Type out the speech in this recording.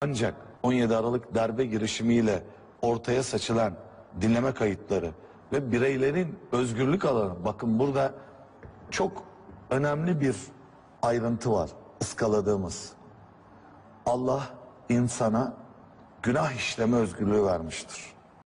Ancak 17 Aralık darbe girişimiyle ortaya saçılan dinleme kayıtları ve bireylerin özgürlük alanı, bakın burada çok önemli bir ayrıntı var ıskaladığımız. Allah insana günah işleme özgürlüğü vermiştir.